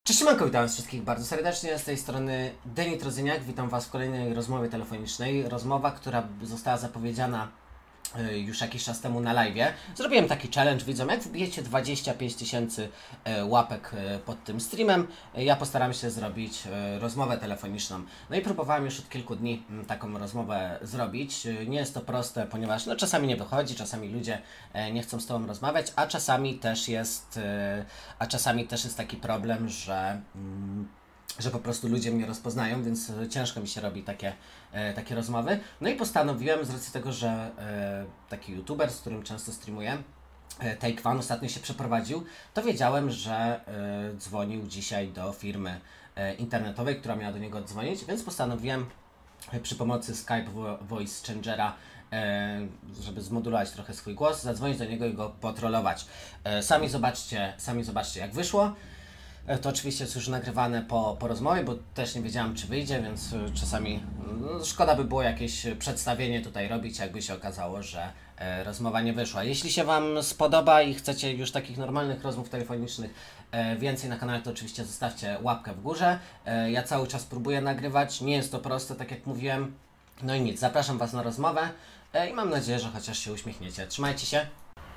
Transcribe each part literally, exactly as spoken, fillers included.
Cześć, siemanko, witam wszystkich bardzo serdecznie, z tej strony Denit Rozyniak, witam Was w kolejnej rozmowie telefonicznej. Rozmowa, która została zapowiedziana y, już jakiś czas temu na live'ie. Zrobiłem taki challenge, widzom, jak wbijecie dwadzieścia pięć tysięcy y, łapek y, pod tym streamem, y, ja postaram się zrobić y, rozmowę telefoniczną. No i próbowałem już od kilku dni y, taką rozmowę zrobić. Y, nie jest to proste, ponieważ no, czasami nie wychodzi, czasami ludzie y, nie chcą z Tobą rozmawiać, a czasami też jest, y, a czasami też jest taki problem, że y, że po prostu ludzie mnie rozpoznają, więc ciężko mi się robi takie, e, takie rozmowy. No i postanowiłem, z racji tego, że e, taki youtuber, z którym często streamuję, e, Take One, ostatnio się przeprowadził, to wiedziałem, że e, dzwonił dzisiaj do firmy e, internetowej, która miała do niego dzwonić, więc postanowiłem e, przy pomocy Skype Vo Voice Changera, e, żeby zmodulować trochę swój głos, zadzwonić do niego i go potrolować. E, sami zobaczcie, sami zobaczcie jak wyszło. To oczywiście jest już nagrywane po, po rozmowie, bo też nie wiedziałem, czy wyjdzie, więc czasami no, szkoda by było jakieś przedstawienie tutaj robić, jakby się okazało, że e, rozmowa nie wyszła. Jeśli się Wam spodoba i chcecie już takich normalnych rozmów telefonicznych e, więcej na kanale, to oczywiście zostawcie łapkę w górze. E, ja cały czas próbuję nagrywać, nie jest to proste, tak jak mówiłem. No i nic, zapraszam Was na rozmowę e, i mam nadzieję, że chociaż się uśmiechniecie. Trzymajcie się.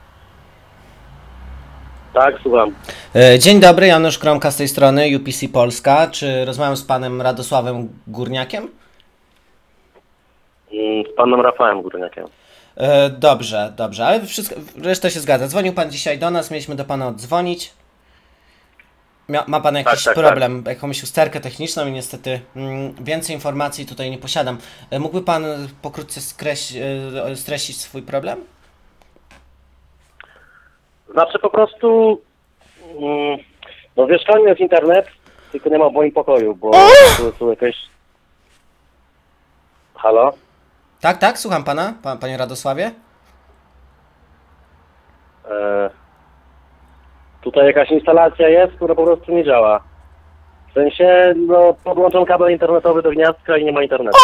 Tak, słucham. Dzień dobry, Janusz Kromka z tej strony, U P C Polska. Czy rozmawiam z panem Radosławem Górniakiem? Z panem Rafałem Górniakiem. Dobrze, dobrze, ale wszystko, reszta się zgadza. Dzwonił pan dzisiaj do nas, mieliśmy do pana oddzwonić. Mia, ma pan jakiś tak, tak, problem, tak. jakąś usterkę techniczną i niestety mm, więcej informacji tutaj nie posiadam. Mógłby pan pokrótce skreś, streścić swój problem? Znaczy po prostu mm, no w mieszkaniu jest internet, tylko nie ma w moim pokoju, bo tu są jakieś... Halo? Tak, tak, słucham pana, pan, panie Radosławie. E, tutaj jakaś instalacja jest, która po prostu nie działa. W sensie, no podłączam kabel internetowy do gniazdka i nie ma internetu.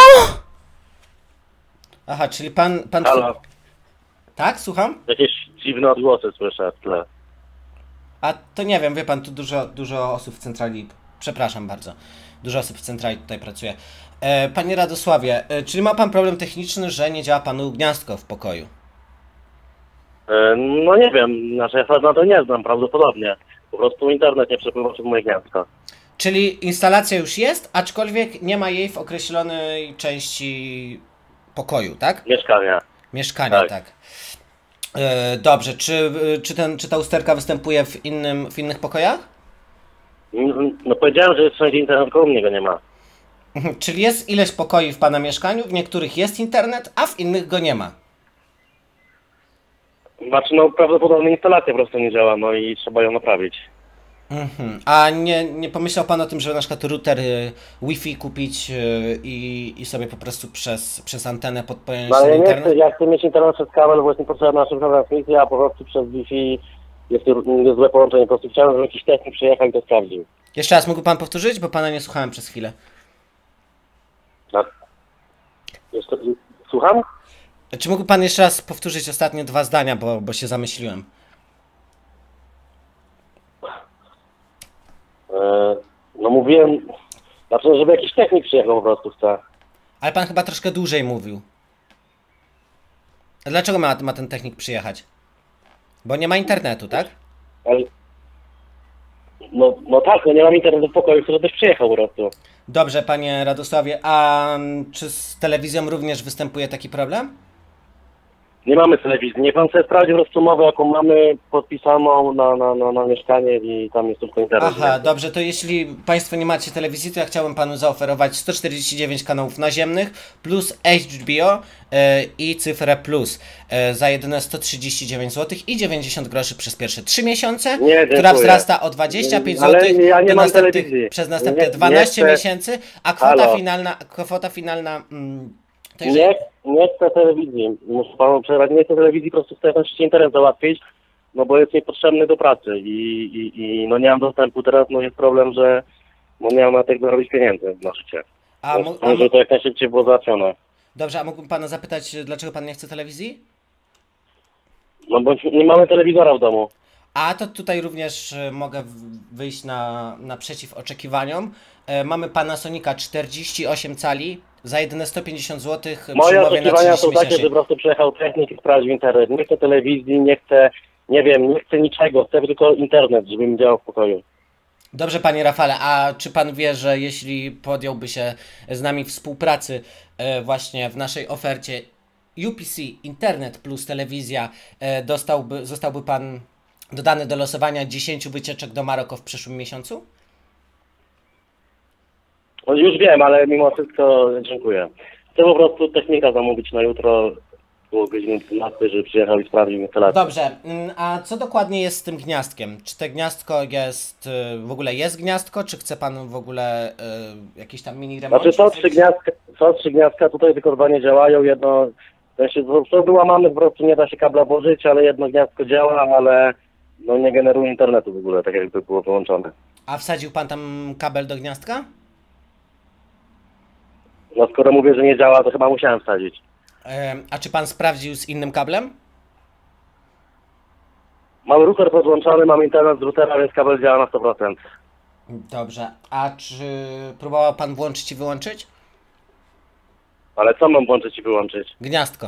Aha, czyli pan... pan... Halo? Tak, słucham? Jakieś dziwne odgłosy słyszę w tle. A to nie wiem, wie pan, tu dużo, dużo osób w centrali, przepraszam bardzo, dużo osób w centrali tutaj pracuje. E, panie Radosławie, e, czyli ma pan problem techniczny, że nie działa panu gniazdko w pokoju? E, no nie wiem, znaczy ja na to nie znam prawdopodobnie. Po prostu internet nie przepływa przez moje gniazdko. Czyli instalacja już jest, aczkolwiek nie ma jej w określonej części pokoju, tak? Mieszkania. Mieszkania, tak. Tak. tak. E, dobrze, czy, czy, ten, czy ta usterka występuje w, innym, w innych pokojach? No powiedziałem, że jest wszędzie internet, tylko u mnie go nie ma. Czyli jest ileś pokoi w pana mieszkaniu, w niektórych jest internet, a w innych go nie ma. Znaczy no prawdopodobnie instalacja po prostu nie działa, no i trzeba ją naprawić. Mhm. A nie, nie pomyślał pan o tym, żeby na przykład router y, Wi-Fi kupić y, i, i sobie po prostu przez, przez antenę podpiąć No ale ja nie internet? chcę, ja chcę mieć internet przez kabel, bo jest mi potrzebna na szybka transmisja, a po prostu przez Wi-Fi jest, jest złe połączenie. Po prostu chciałem, żeby jakiś technik przyjechał i to sprawdził. Jeszcze raz mógł pan powtórzyć, bo pana nie słuchałem przez chwilę. Tak. Jeszcze... Słucham? Czy mógł pan jeszcze raz powtórzyć ostatnie dwa zdania, bo, bo się zamyśliłem? E, no mówiłem, znaczy żeby jakiś technik przyjechał po prostu chcę. Ale pan chyba troszkę dłużej mówił. A dlaczego ma, ma ten technik przyjechać? Bo nie ma internetu, tak? Ale... No, no tak, no nie mam internetu w pokoju, który też przyjechał po prostu. Dobrze, panie Radosławie, a czy z telewizją również występuje taki problem? Nie mamy telewizji. Niech pan sobie sprawdzi po prostu umowę, jaką mamy podpisaną na, na, na, na mieszkanie i tam jest tylko internet. Aha, dobrze, to jeśli państwo nie macie telewizji, to ja chciałbym panu zaoferować sto czterdzieści dziewięć kanałów naziemnych plus H B O e, i cyfrę plus e, za jedyne sto trzydzieści dziewięć złotych i dziewięćdziesiąt groszy przez pierwsze trzy miesiące, Nie, dziękuję. która wzrasta o dwadzieścia pięć Ale złotych ja nie do mam następnych, telewizji. przez następne Nie- dwanaście nie chcę- miesięcy, a kwota Halo. finalna, kwota finalna mm, to jeżeli... Nie, nie chcę telewizji. Muszę panu przerwać. Nie chcę telewizji, po prostu chcę ten internet załatwić, no bo jest mi potrzebny do pracy i, i, i no nie mam dostępu teraz, no jest problem, że no nie mam na tego robić pieniędzy na życie. A, No, mo- a, żeby to jak najszybciej było załatwione. dobrze, a mógłbym pana zapytać, dlaczego pan nie chce telewizji? No bo nie mamy telewizora w domu. A to tutaj również e, mogę w- wyjść na, naprzeciw oczekiwaniom. E, mamy Panasonica czterdzieści osiem cali za jedyne sto pięćdziesiąt złotych przy Moje umowie na oczekiwania trzydzieści są takie, miesięcy. że po prostu przyjechał technik i sprawdził internet. Nie chcę telewizji, nie chcę, nie wiem, nie chcę niczego, chcę tylko internet, żeby mi działał w pokoju. Dobrze, panie Rafale, a czy pan wie, że jeśli podjąłby się z nami współpracy e, właśnie w naszej ofercie U P C, internet plus telewizja, e, dostałby, zostałby pan dodany do losowania dziesięć wycieczek do Maroko w przyszłym miesiącu? No, już wiem, ale mimo wszystko dziękuję. Chcę po prostu technika zamówić na jutro było godziny dwunastej, żeby przyjechał i sprawdził instalację. Dobrze, mm, a co dokładnie jest z tym gniazdkiem? Czy te gniazdko jest, y, w ogóle jest gniazdko, czy chce pan w ogóle y, jakiś tam mini remont? Znaczy są trzy gniazdka, są trzy gniazdka, tutaj tylko dwa nie działają, jedno, w sensie są wyłamane, po prostu nie da się kabla włożyć, ale jedno gniazdko działa, ale no nie generuje internetu w ogóle, tak jakby było wyłączone. A wsadził pan tam kabel do gniazdka? No skoro mówię, że nie działa, to chyba musiałem wsadzić. Em, A czy pan sprawdził z innym kablem? Mam router podłączony, mam internet z routera, więc kabel działa na sto procent. Dobrze, a czy próbował pan włączyć i wyłączyć? Ale co mam włączyć i wyłączyć? Gniazdko.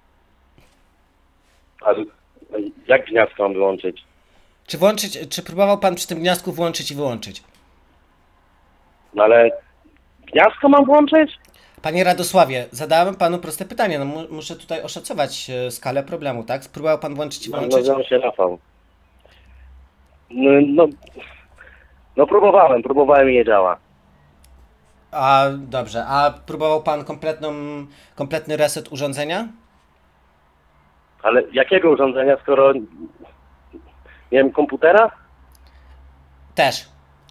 Ale jak gniazdko mam wyłączyć? Czy włączyć, czy próbował pan przy tym gniazdku włączyć i wyłączyć? No ale gniazdko mam włączyć? Panie Radosławie, zadałem panu proste pytanie, no mu, muszę tutaj oszacować e, skalę problemu, tak? Spróbował pan włączyć i No, wyłączyć? nazywam się Rafał. No, no, no próbowałem, próbowałem i nie działa. A dobrze, a próbował pan kompletną, kompletny reset urządzenia? Ale jakiego urządzenia, skoro nie wiem, komputera? Też.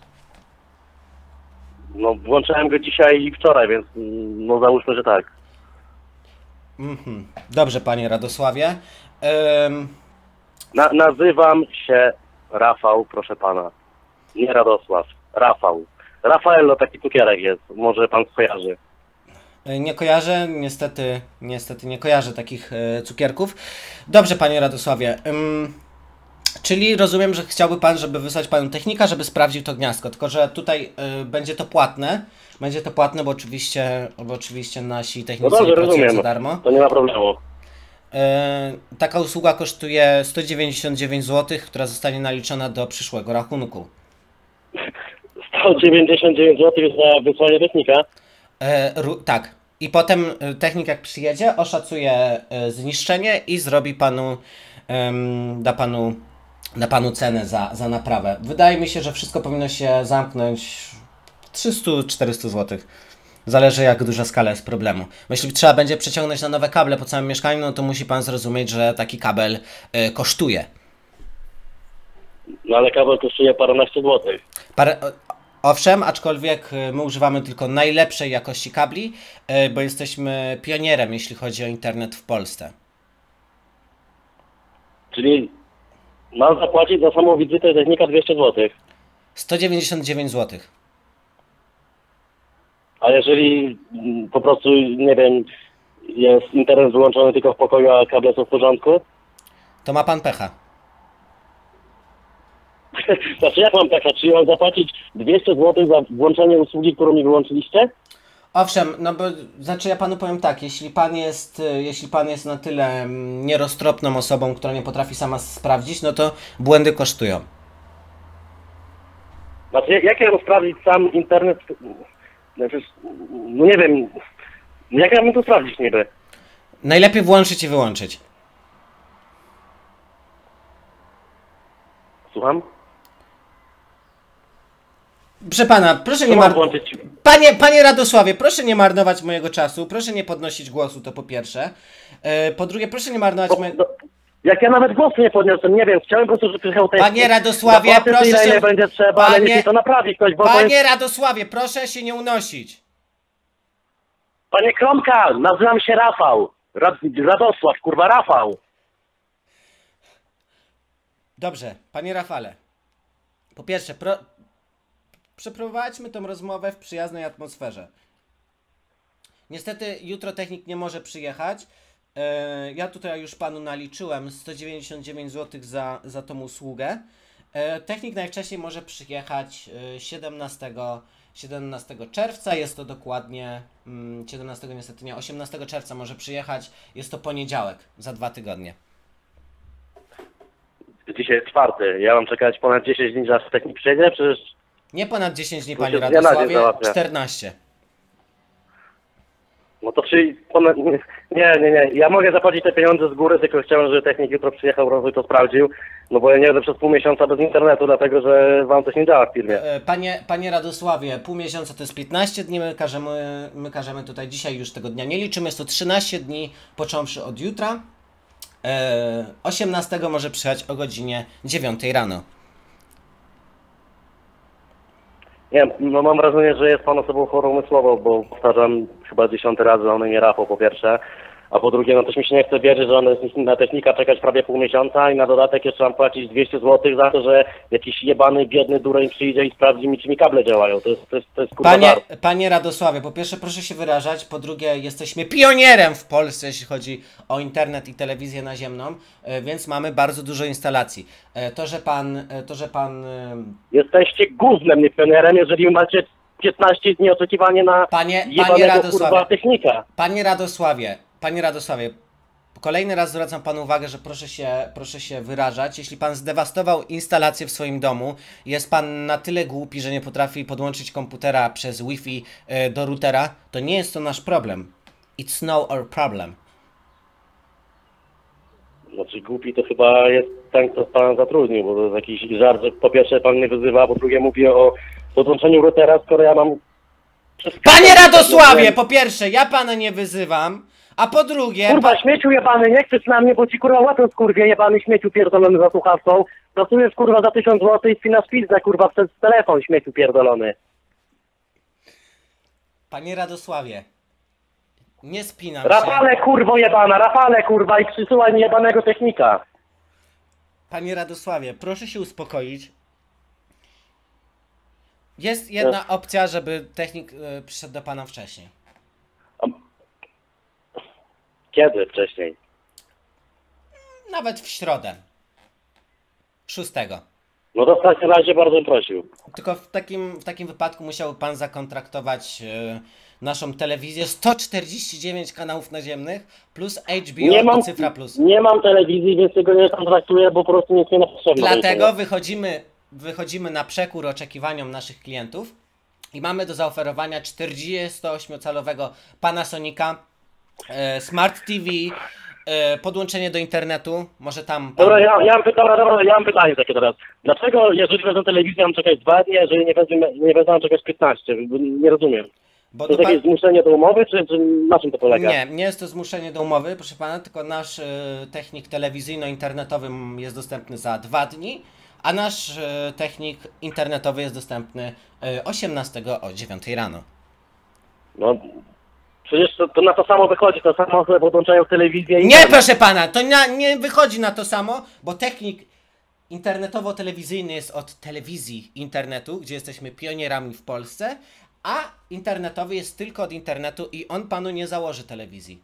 No włączałem go dzisiaj i wczoraj, więc mm, no załóżmy, że tak. Mhm. Dobrze, panie Radosławie. Ym, Na, nazywam się Rafał, proszę pana. Nie Radosław, Rafał. Rafaello, taki cukierek jest, może pan skojarzy. nie kojarzę, niestety, niestety nie kojarzę takich e, cukierków. Dobrze, panie Radosławie. Ym, czyli rozumiem, że chciałby pan, żeby wysłać panu technika, żeby sprawdził to gniazdko, tylko że tutaj y, będzie to płatne. Będzie to płatne, bo oczywiście, bo oczywiście nasi No technicy dobrze, nie pracują rozumiem, za darmo. to nie ma problemu. E, taka usługa kosztuje sto dziewięćdziesiąt dziewięć złotych, która zostanie naliczona do przyszłego rachunku. sto dziewięćdziesiąt dziewięć złotych za wysłanie technika. E, ru, tak. I potem e, technik jak przyjedzie, oszacuje e, zniszczenie i zrobi panu, em, da panu, da panu cenę za, za naprawę. Wydaje mi się, że wszystko powinno się zamknąć trzysta czterysta złotych. Zależy jak duża skala jest problemu. Bo jeśli trzeba będzie przeciągnąć na nowe kable po całym mieszkaniu, no to musi pan zrozumieć, że taki kabel e, kosztuje. No ale kabel kosztuje paręnaście złotych. Parę, owszem, aczkolwiek y, my używamy tylko najlepszej jakości kabli, y, bo jesteśmy pionierem, jeśli chodzi o internet w Polsce. Czyli mam zapłacić za samą wizytę technika dwieście złotych. sto dziewięćdziesiąt dziewięć złotych. A jeżeli mm, po prostu, nie wiem, jest internet wyłączony tylko w pokoju, a kable są w porządku? To ma pan pecha. Znaczy jak mam taka, czy mam zapłacić dwieście złotych za włączenie usługi, którą mi wyłączyliście? Owszem, no bo znaczy ja panu powiem tak, jeśli pan jest, y, jeśli pan jest na tyle mm, nieroztropną osobą, która nie potrafi sama sprawdzić, no to błędy kosztują. Znaczy jak, jak ja mam sprawdzić sam internet? Znaczy, no nie wiem, jak ja mam to sprawdzić niby? Najlepiej włączyć i wyłączyć. Słucham? Proszę pana, proszę Co nie mam mar... włączyć? Panie, panie Radosławie, proszę nie marnować mojego czasu, proszę nie podnosić głosu, to po pierwsze. E, po drugie, proszę nie marnować No, mojego... no, jak ja nawet głosu nie podniosłem, nie wiem, chciałem po prostu, żeby przyjechał technik. Panie Radosławie, Zapłacę proszę tyle, się... ile będzie trzeba, ale Panie- niech mi to naprawi ktoś, bo to jest... Panie Radosławie, proszę się nie unosić. Panie Kromka, nazywam się Rafał. Rad... Radosław, kurwa, Rafał. Dobrze, panie Rafale. Po pierwsze, pro... przeprowadźmy tę rozmowę w przyjaznej atmosferze. Niestety jutro technik nie może przyjechać. E, ja tutaj już panu naliczyłem sto dziewięćdziesiąt dziewięć złotych za, za tą usługę. E, technik najwcześniej może przyjechać e, siedemnastego czerwca, jest to dokładnie, mm, siedemnastego niestety nie, osiemnastego czerwca może przyjechać, jest to poniedziałek, za dwa tygodnie. Dzisiaj jest czwarty, ja mam czekać ponad dziesięć dni, aż technik przyjedzie, przecież... Nie ponad dziesięć dni, To panie się z dnia na dzień Radosławie, załatwia. czternaście. No to czyli ponad... Nie, nie, nie, ja mogę zapłacić te pieniądze z góry, tylko chciałem, żeby technik jutro przyjechał, rozwój to sprawdził, no bo ja nie będę przez pół miesiąca bez internetu, dlatego że wam coś nie działa w firmie. E, Panie, panie Radosławie, pół miesiąca to jest piętnaście dni, my każemy, my każemy tutaj dzisiaj już tego dnia nie liczymy, jest to trzynaście dni, począwszy od jutra. E, osiemnastego może przyjechać o godzinie dziewiątej rano. Nie wiem, no mam wrażenie, że jest pan osobą chorą umysłowo, bo powtarzam chyba dziesiąty raz, że on mnie Rafał po pierwsze, a po drugie, no też mi się nie chce wierzyć, że on jest na technika czekać prawie pół miesiąca i na dodatek jeszcze mam płacić dwieście złotych za to, że jakiś jebany, biedny dureń przyjdzie i sprawdzi mi, czy mi kable działają. To jest, to jest, to jest kurwa Panie, wart. panie Radosławie, po pierwsze proszę się wyrażać, po drugie jesteśmy pionierem w Polsce, jeśli chodzi o internet i telewizję naziemną, e, więc mamy bardzo dużo instalacji. E, To, że pan, e, to, że pan... e, Jesteście gównem, nie pionerem, jeżeli macie piętnaście dni oczekiwania na Panie, panie jebanego kurwa Radosławie, technika. panie Radosławie, panie Radosławie, kolejny raz zwracam panu uwagę, że proszę się, proszę się wyrażać. Jeśli pan zdewastował instalację w swoim domu, jest pan na tyle głupi, że nie potrafi podłączyć komputera przez Wi-Fi e, do routera, to nie jest to nasz problem. It's no our problem. Znaczy głupi to chyba jest ten, kto pan zatrudnił, bo to jest jakiś żart, że po pierwsze pan mnie wyzywa, a po drugie mówi o podłączeniu routera, skoro ja mam... Panie Radosławie, po pierwsze, ja pana nie wyzywam, a po drugie... Kurwa, śmieciu jebany, nie krzycz na mnie, bo ci kurwa łapę skurwie jebany śmieciu pierdolony za słuchawką. Pracujesz kurwa za tysiąc złotych i spinasz pizdę kurwa przez telefon, śmieciu pierdolony. Panie Radosławie, nie spinam się. Rafale kurwo jebana, Rafale kurwa i przysyłaj mi jebanego technika. Panie Radosławie, proszę się uspokoić. Jest jedna opcja, żeby technik e, przyszedł do pana wcześniej. Kiedy wcześniej? Nawet w środę. Szóstego. No to w takim razie bardzo bym prosił. Tylko w takim, w takim wypadku musiałby pan zakontraktować e, naszą telewizję. sto czterdzieści dziewięć kanałów naziemnych plus H B O Nie mam, i Cyfra Plus. nie mam telewizji, więc tego nie kontraktuję, bo po prostu nic nie potrzebne. Dlatego wychodzimy, wychodzimy na przekór oczekiwaniom naszych klientów i mamy do zaoferowania czterdziestoośmiocalowego Panasonica, e, Smart T V, e, podłączenie do internetu, może tam... Pan... Dobra, ja, ja, mam, dobra, dobra, ja mam pytanie takie teraz. Dlaczego, jeżeli wezmę telewizję, mam czekać dwa dni, jeżeli nie wezmę, nie wezmę mam czekać piętnaście? Nie rozumiem. Bo To jest do pan- jakieś zmuszenie do umowy, czy, czy na czym to polega? Nie, nie jest to zmuszenie do umowy, proszę pana, tylko nasz e, technik telewizyjno-internetowy jest dostępny za dwa dni, a nasz e, technik internetowy jest dostępny e, osiemnastego o dziewiątej rano. No, przecież to, to na to samo wychodzi, to samo sobie podłączają telewizję i... Nie, proszę pana, to na, nie wychodzi na to samo, bo technik internetowo-telewizyjny jest od telewizji internetu, gdzie jesteśmy pionierami w Polsce, a internetowy jest tylko od internetu i on panu nie założy telewizji.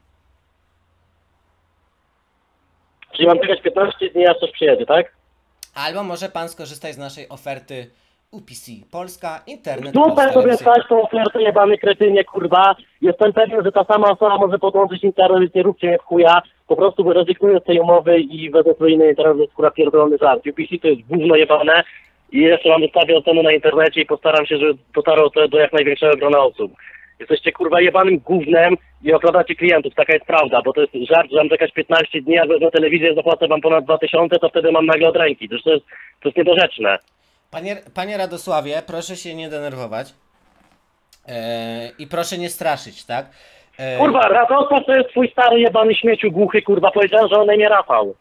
Czyli mam czekać piętnaście dni, aż coś przyjedzie, tak? Albo może pan skorzystać z naszej oferty U P C Polska, internet. Dupę plus sobie telewizja. stać tą ofertę, jebany kretynie, kurwa. Jestem pewien, że ta sama osoba może podłączyć internet, więc nie róbcie mnie w chuja. Po prostu rezygnuję z tej umowy i wezmę sobie inny internet, to jest kurwa pierdolony żart. U P C to jest gówno jebane i jeszcze mam wystawię oceny na internecie i postaram się, żeby dotarło to do jak największego grona osób. Jesteście kurwa jebanym gównem i okradacie klientów, taka jest prawda, bo to jest żart, że mam czekać piętnaście dni, a wezmę telewizję, zapłacę wam ponad dwa tysiące, to wtedy mam nagle od ręki. To, to, jest, to jest niedorzeczne. Panie, panie Radosławie, proszę się nie denerwować eee, i proszę nie straszyć, tak? Eee, Kurwa, Radosław to jest twój stary jebany śmieciu głuchy, kurwa, powiedziałem, że on na imię Rafał.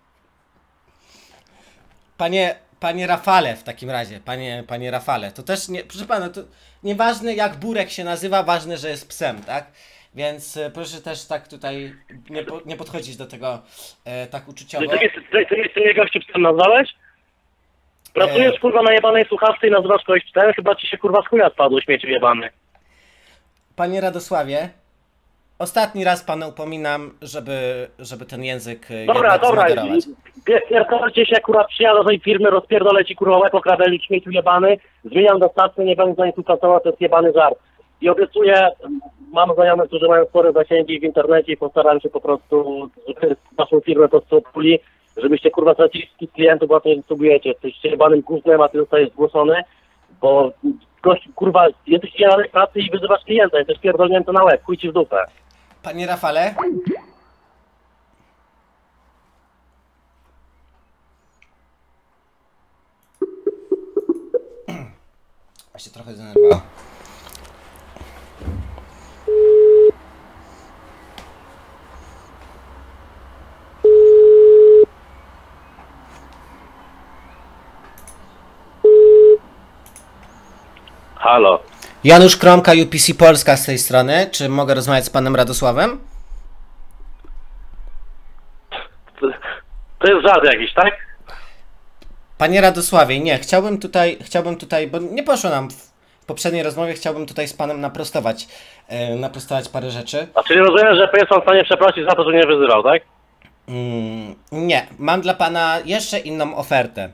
Panie, panie Rafale w takim razie, panie, panie Rafale, to też nie, proszę pana, to nieważne jak Burek się nazywa, ważne, że jest psem, tak? Więc e, proszę też tak tutaj nie, po, nie podchodzić do tego e, tak uczuciowo. Ty, ty, ty, ty, ty mnie gościu psem nazwałeś? Pracujesz kurwa na jebanej słuchawce i nazywasz kogoś psem? Chyba ci się kurwa z chuja spadło, śmieciu jebany. Panie Radosławie, ostatni raz pana upominam, żeby, żeby ten język e, Dobra, jednak dobra, zmoderować. pierdolcie się, kurwa, przyjadę do tej firmy, rozpierdolę ci, kurwa, łeb okradeli, śmieciu jebany, zmieniam dostawcę, nie będę za nie tu pracował, to jest jebany żart. I obiecuję, mam znajomych, którzy mają spore zasięgi w internecie i postaram się po prostu, żeby waszą firmę po prostu odpuli, żebyście, kurwa, stracili wszystkich klientów, bo nie subujecie, jesteście jebanym gównem, a ty zostajesz zgłoszony, bo gość, kurwa, jesteś jadek pracy i wyzywasz klienta, jesteś pierdolnięty na łeb, chuj ci w dupę. Panie Rafale? Ja się trochę zdenerwowałem. Halo. Janusz Kromka, U P C Polska z tej strony. Czy mogę rozmawiać z panem Radosławem? To, to jest żart jakiś, tak? Panie Radosławie, nie, chciałbym tutaj, chciałbym tutaj, bo nie poszło nam w poprzedniej rozmowie, chciałbym tutaj z panem naprostować, e, naprostować parę rzeczy. A czyli rozumiem, że jest pan w stanie przeprosić za to, że nie wyzywał, tak? Mm, nie, mam dla pana jeszcze inną ofertę.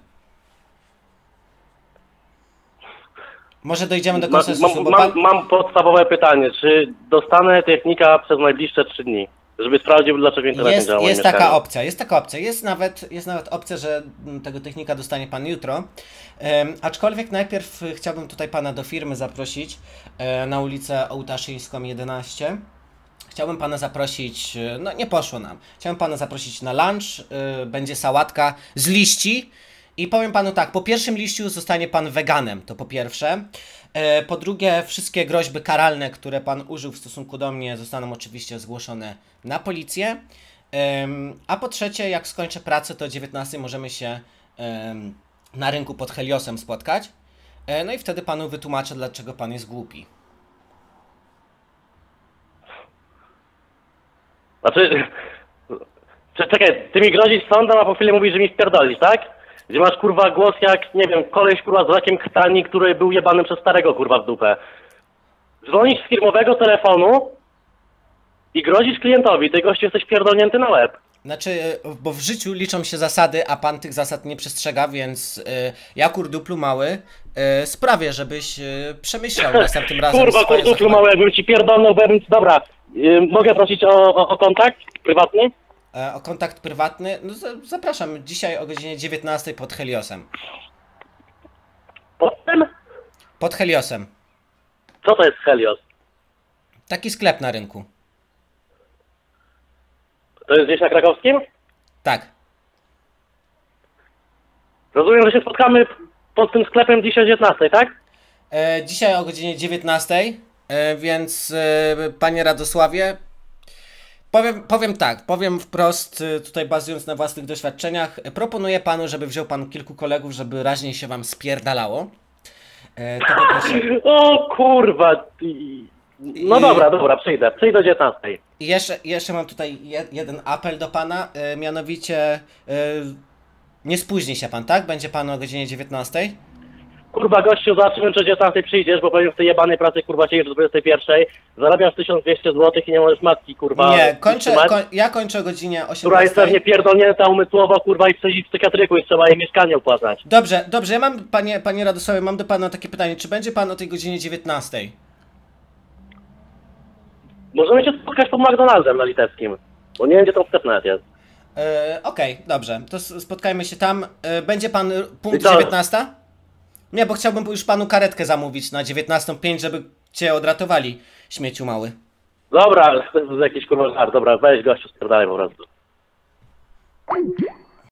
Może dojdziemy do Ma, konsensusu, mam, bo mam, pan... mam podstawowe pytanie, czy dostanę technika przez najbliższe trzy dni? Żeby sprawdził, dlaczego internet Jest, nie działa. jest taka opcja, jest taka opcja. Jest nawet, jest nawet opcja, że tego technika dostanie pan jutro. Um, aczkolwiek najpierw chciałbym tutaj pana do firmy zaprosić e, na ulicę Ołtaszyńską jedenaście. Chciałbym pana zaprosić, no nie poszło nam. Chciałbym pana zaprosić na lunch, y, będzie sałatka z liści. I powiem panu tak, po pierwszym liściu zostanie pan weganem, to po pierwsze. E, po drugie, wszystkie groźby karalne, które pan użył w stosunku do mnie, zostaną oczywiście zgłoszone na policję. E, a po trzecie, jak skończę pracę, to o dziewiętnastej możemy się e, na rynku pod Heliosem spotkać. E, no i wtedy panu wytłumaczę, dlaczego pan jest głupi. Znaczy, czekaj, ty mi grozisz sądem, a po chwili mówisz, że mi spierdolisz, tak? Gdzie masz, kurwa, głos jak, nie wiem, koleś, kurwa, z rakiem krtani, który był jebany przez starego, kurwa, w dupę. Dzwonisz z firmowego telefonu i grozisz klientowi, ty, gościu, jesteś pierdolnięty na łeb. Znaczy, bo w życiu liczą się zasady, a pan tych zasad nie przestrzega, więc y, ja, kurduplu mały, y, sprawię, żebyś y, przemyślał następnym razem Kurwa, swoje kurduplu zachowanie. mały, jakbym ci pierdolnął, bo ja bym... Dobra, y, mogę prosić o, o, o kontakt prywatny? E, o kontakt prywatny, no za, zapraszam dzisiaj o godzinie dziewiętnastej pod Heliosem. Potem? Pod Heliosem. Co to jest Helios? Taki sklep na rynku. To jest gdzieś na Krakowskim? Tak. Rozumiem, że się spotkamy pod tym sklepem dzisiaj o dziewiętnastej, tak? E, dzisiaj o godzinie dziewiętnastej, e, więc e, panie Radosławie, powiem, powiem tak, powiem wprost, e, tutaj bazując na własnych doświadczeniach, e, proponuję panu, żeby wziął pan kilku kolegów, żeby raźniej się wam spierdalało. E, to po pierwsze. O kurwa. No I- dobra, dobra, przyjdę. Przyjdę o dziewiętnastej. I jeszcze, jeszcze mam tutaj je, jeden apel do pana, e, mianowicie e, nie spóźni się pan, tak? Będzie pan o godzinie dziewiętnastej? Kurwa, gościu, zobaczymy, czy o dziewiętnastej przyjdziesz, bo powiem w tej jebanej pracy, kurwa, siedzisz do dwudziestej pierwszej, zarabiasz tysiąc dwieście złotych i nie możesz matki, kurwa, Nie, kończę, utrzymać, koń, ja kończę o godzinie która jest osiemnastej. pewnie pierdolnięta umysłowo, kurwa, i siedzi w psychiatryku i trzeba jej mieszkanie opłacać. Dobrze, dobrze, ja mam, panie, panie Radosławie, mam do pana takie pytanie, czy będzie pan o tej godzinie dziewiętnastej? Możemy się spotkać pod McDonaldem na Litewskim, bo nie wiem, gdzie to sklep nawet jest. E, Okej, dobrze, to s- spotkajmy się tam. E, będzie pan y, punkt I co? dziewiętnasta? Nie, bo chciałbym już panu karetkę zamówić na dziewiętnastą pięć, żeby cię odratowali, śmieciu mały. Dobra, ale to jest jakiś kurwa żart, dobra, weź gościu, spierdalaj po prostu.